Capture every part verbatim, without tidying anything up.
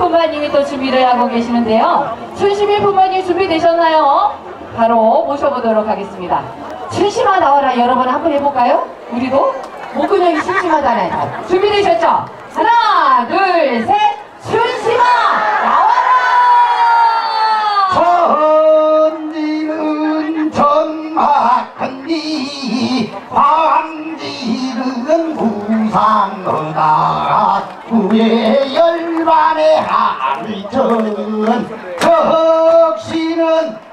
부모님이 또 준비를 하고 계시는데요. 춘심이 부모님 준비되셨나요? 바로 모셔보도록 하겠습니다. 춘심아 나와라 여러분 한번 해볼까요? 우리도 목근형이 심심하잖아요. 준비되셨죠? 하나 둘 셋 춘심아 나와라. 천지는 전막한니 황지는 구상하다 후에 열반의 할전 적시는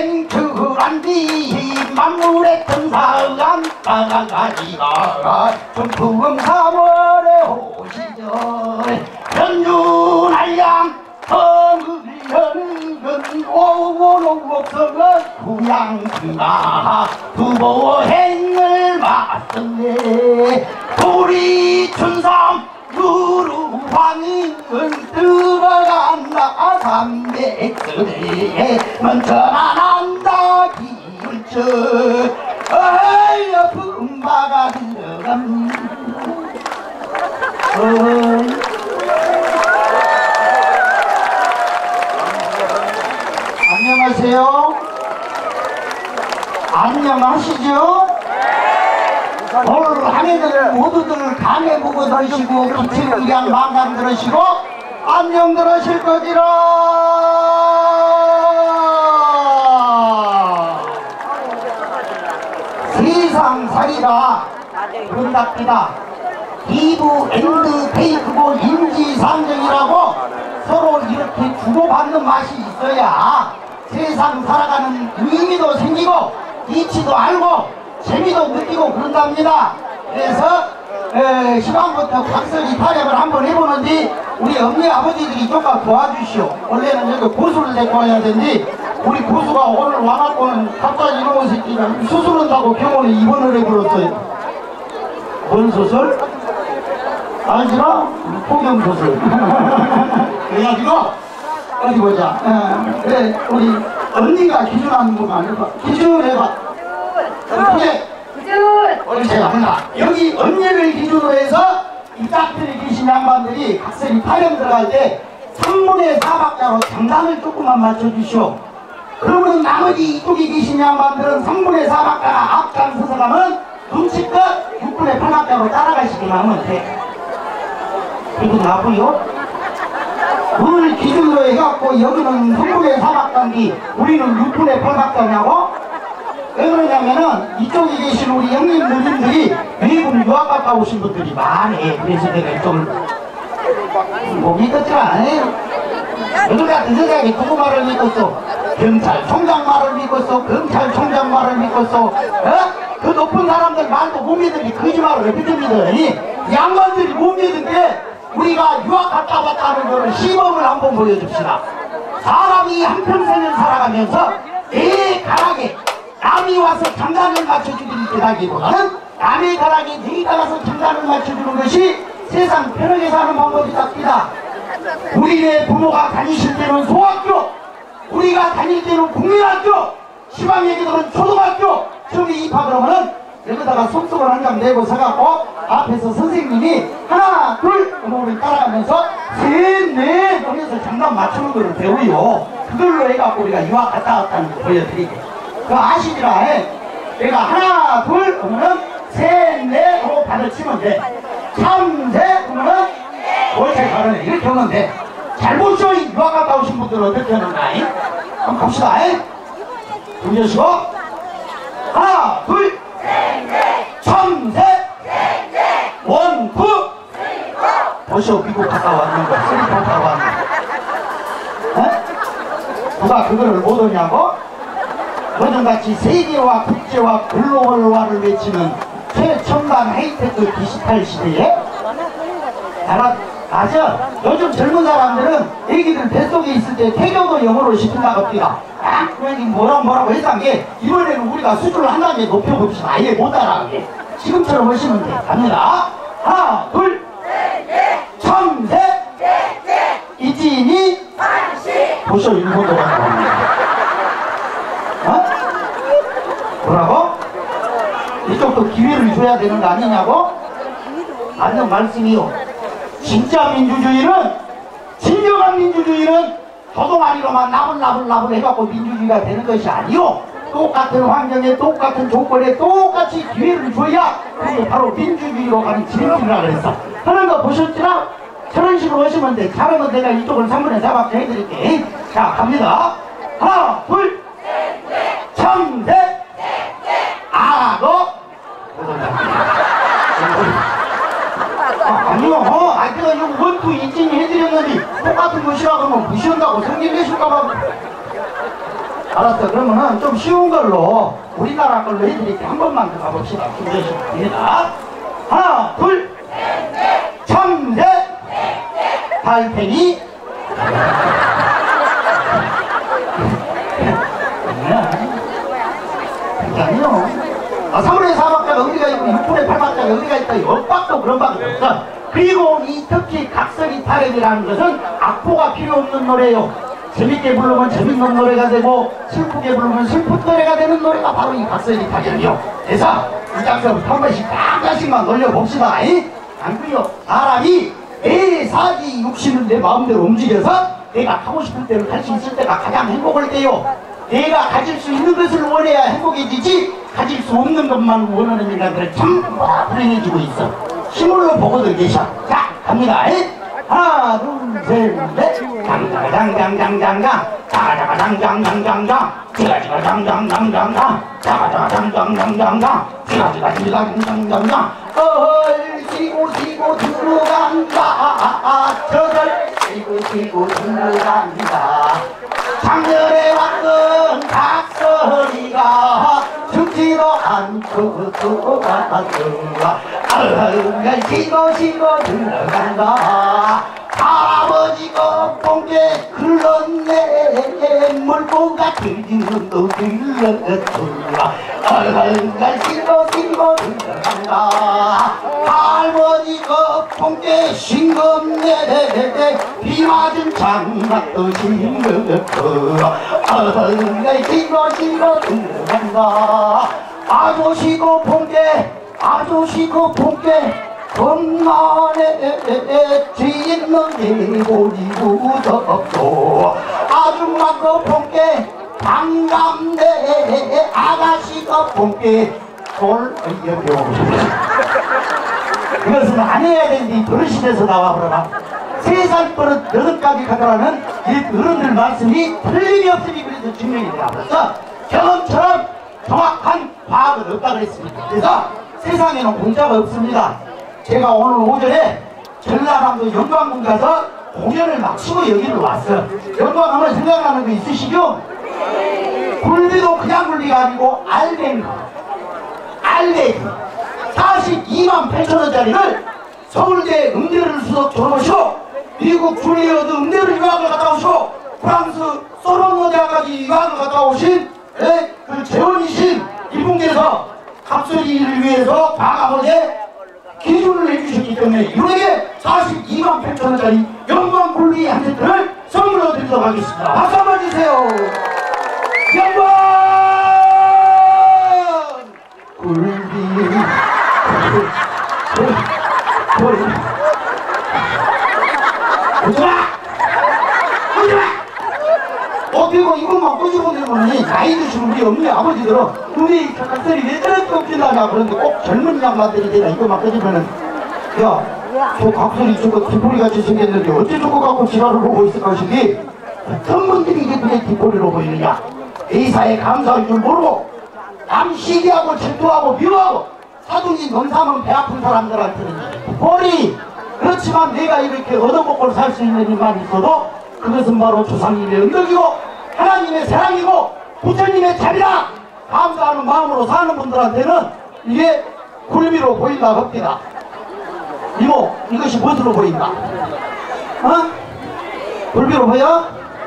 생출한디 만물의 천사한 따라가리가 전품 삼월의 호시절 연륜알양 성을여는 오고록석은 구양승가 두보행을 맞섰네 우리 춘삼 누루황은 들어간다 삼백들에 먼저나 난다 기울적 어여 품바가 들어갑니다. 안녕하세요. 안녕하시죠? 오늘 한 해들 모두들 감회 보고 들으시고 기침의량 만감 들으시고 안녕 들으실 거지라. 세상살이가 그런답니다. 기부 엔드 테이크고 인지상정이라고 서로 이렇게 주고받는 맛이 있어야 세상 살아가는 의미도 생기고 이치도 알고 재미도 느끼고 그런답니다. 그래서 에, 시간부터 각설이 타령을 한번 해보는데 우리 엄니 아버지들이 조금 도와주시오. 원래는 여기 고수를 데리고 와야 되는데 우리 고수가 오늘 와갖고는 갑자기 이놈의 새끼가 수술한다고 병원에 입원을 해버렸어요. 뭔 수술? 알지나? 포경수술. 그래가지고 어디 보자. 에, 그래 우리 언니가 기준하는 것만 해봐. 기준해봐. 그래. 기준. 우리 제가 한다. 여기 언니를 기준으로 해서 이 짝들이 계신 양반들이 각설이 타령 들어갈 때 삼분의 사 박자로 장단을 조금만 맞춰주시오. 그러면 나머지 이쪽에 계신 양반들은 삼분의 사 박자가 앞장 서서 가면 눈치껏 육분의 팔 박자로 따라가시기만 하면 돼. 이거 나쁘요? 오늘 기준으로 해갖고 여기는 삼분의 사 박자인데 우리는 육분의 팔 박자냐고? 왜 그러냐면은 이쪽에 계신 우리 형님 누님들이 외국 유학 갔다 오신 분들이 많이. 그래서 내가 이쪽을 못 믿었지만 안 해요. 너들 같은 세상에 누구 말을 믿었어? 경찰총장 말을 믿었어? 검찰총장 말을 믿었어? 어? 그 높은 사람들 말도 못 믿으니 거짓말을 어떻게 믿으니? 양반들이 못 믿은데 우리가 유학 갔다 왔다는 거를 시범을 한번 보여줍시다. 사람이 한평생을 살아가면서 내 가락에 남이 와서 장단을 맞춰주는 게라기보다는 남의 가락에 네가 가서 장단을 맞춰주는 것이 세상 편하게 사는 방법이 답니다. 우리네 부모가 다니실 때는 소학교, 우리가 다닐 때는 국민학교, 시방애기들은 초등학교 처음에 입학을 하면은 여기다가 속속을 한 장 내고 서갖고 앞에서 선생님이 하나 둘 음악을 따라가면서 셋넷 하면서 장단 맞추는 거를 배우요. 그걸로 해갖고 우리가 유학 갔다 왔다는 거 보여드리게. 그 아시지라 해. 내가 하나 둘 하면은 셋넷 하고 받아치면 돼. 삼셋 하면은 옳지 잘하네 이렇게 하면 돼. 잘 보시오. 유학 갔다 오신 분들은 어떻게 하는가. 한번 갑시다. 돌려시고 하나 둘 삼셋 원구 보시오. 미국 갔다 왔는 거 쓰리 갔다 왔는 거. 누가 그거를 못 오냐고? 너는같이 세계화, 국제화, 글로벌화를 외치는 최첨단 하이테크 디지털 시대에 알아, 맞아. 요즘 젊은 사람들은 애기들 뱃속에 있을 때 태교도 영어로 시킨다고 합니다. 아, 그러니 뭐라고 뭐라고 했던 게 이번에는 우리가 수준을 한 단계 높여봅시다. 아예 못 따라가게. 지금처럼 하시면 돼. 갑니다. 하나, 둘, 삼셋, 이진이, 보셔 일본도 가는 겁니다. 어? 뭐라고? 이쪽도 기회를 줘야 되는 거 아니냐고? 맞는 말씀이요. 진짜 민주주의는 진 진정한 민주주의는 도동아리로만 나불나불나불 해갖고 민주주의가 되는 것이 아니요. 똑같은 환경에 똑같은 조건에 똑같이 기회를 줘야 그게 바로 민주주의로 가는 진리라 그랬어. 하는 거 보셨지나? 저런 식으로 하시면 돼. 잘하면 내가 이쪽을 삼 분의 사 박자 해드릴게. 자, 갑니다. 하나, 둘, 청대, 아고, 아, 아니요. 어, 아, 내가 이거 원투 인증 해드렸는데 똑같은 것이라 그러면 무시한다고 성질 내실까봐. 알았어. 그러면은 좀 쉬운 걸로 우리나라 걸로 해드릴게. 한 번만 더 가봅시다. 준비하시면 됩니다. 하나, 둘, 청대, 달팽이. 아니요. 아, 삼 분의 사 박자가 의리가 있고 육 분의 팔 박자가 의리가 있다. 엇박도 그런 박이 없어. 그리고 이 특히 각설이 타령이라는 것은 악보가 필요 없는 노래예요. 재밌게 부르면 재밌는 노래가 되고 슬프게 부르면 슬픈 노래가 되는 노래가 바로 이 각설이 타령이요. 그래서 이 장소부터 한 번씩 한 가지만 놀려봅시다. 안그요. 사람이 내 사지 육신은 내 마음대로 움직여서 내가 하고 싶은 대로 할 수 있을 때가 가장 행복할 때요. 내가 가질 수 있는 것을 원해야 행복해지지 가질 수 없는 것만 원하는 인간들은 전부 다 불행해지고 있어. 힘으로 보고들 계셔. 자, 갑니다. 하나, 둘, 셋, 넷. 장장장장장장 자가자가장장장장장 지가지가장장장장장 자가자가장장장장장 지가지가장장장장장 얼씨고 씨고 들어간다. 저들 씨고 씨고 들어간다. 작년에 왔던 각설이가 죽지도 않고 또 왔더라. 얼른 쉬고 쉬고 들어간다. 할아버지가 본게 흘렀네. 물고가 들지는도 들렀더라. 얼른 쉬고 쉬고 들어간다. 할아버지가 본게 싱겁네. 비 맞은 장갑도 싱겁더라. 얼른 쉬고 쉬고 들어간다. 아저씨고 본게 아저씨고 본게 겁나네. 지있는 개고리 무섭고 아줌마가 본게 반갑네. 아가씨가 본게 돌여겨. 이것은 안 해야 되는데 버릇이 돼서 나와버려라. 세 살 버릇 여덟까지 가더라는 이 어른들 말씀이 틀림이 없으니 그래서 증명이 되어버렸어. 경험처럼 정확한 과학은 없다 그랬습니다. 그래서 세상에는 공짜가 없습니다. 제가 오늘 오전에 전라남도 영광군 가서 공연을 마치고 여기로 왔어요. 영광하면 생각나는 거 있으시죠? 굴비도 그냥 굴비가 아니고 알맹이 알맹이 사십이만 팔천 원짜리를 서울대 음대를 수석 졸업하시고 미국 줄리어드 음대를 유학을 갔다 오시고 프랑스 소르본 대학까지 유학을 갔다 오신 에? 그 재원이신 이분께서 각설이를 위해서 과감하게 기준을 해주셨기 때문에 이분에게 사십이만 팔천 원짜리 영광 굴비 한 세트를 선물로 드리도록 하겠습니다. 박수 한번 주세요. 영광 굴비 오지마! 오지마! 어디고 이것만 꼬집어 들고니 나이 드신 우리 어머니 아버지들은 우리 각설이 왜 저렇게 웃긴다냐 그런데 꼭 젊은 양반들이 내가 이것만 꼬집으면은 야, 저 각설이 저거 뒷꼬리같이 생겼는데 어째 저거 갖고 지랄을 보고 있을 것이기 어떤 분들이 이게 그게 뒷꼬리로 보이느냐. A사에 감사할 줄 모르고 남 시기하고 질투하고 미워하고 사둥이 농사면 배 아픈 사람들한테는 꼴이. 그렇지만 내가 이렇게 얻어먹고 살 수 있는 일만 있어도 그것은 바로 조상님의 은덕이고 하나님의 사랑이고 부처님의 자비라 감사하는 마음으로 사는 분들한테는 이게 굴비로 보인다 합니다. 이모, 이것이 무엇으로 보인다? 어? 굴비로 보여?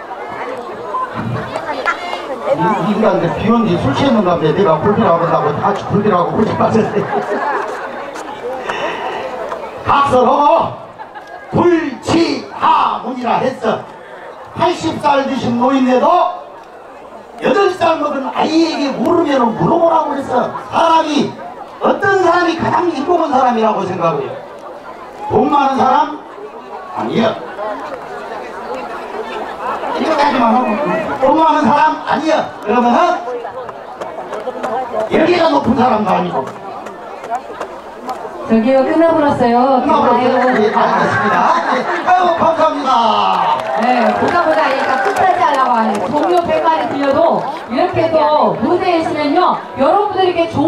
이 인간들 비온 뒤 술 취했는가 보네. 내가 굴비라고 한다고 다 같이 굴비라고 그러지 마세요. 각설하고 불치하문이라 했어. 팔십 살 드신 노인네도 여덟 살 먹은 아이에게 물으면 물어보라고 그랬어. 사람이 어떤 사람이 가장 이쁜 사람이라고 생각해요? 돈 많은 사람? 아니야. 여기까지만 하고 너무하는 사람 아니야. 그러면은 여기가 높은 사람도 아니고. 저기요, 끝나버렸어요. 끝나버렸어요. 예, 끝나요. 알겠습니다. 네, 아유, 감사합니다. 네, 보다 보다 얘가 끝까지 하려고 하네. 동료 백 마리 들려도 이렇게 또 무대에 있으면요, 여러분들에게 좋은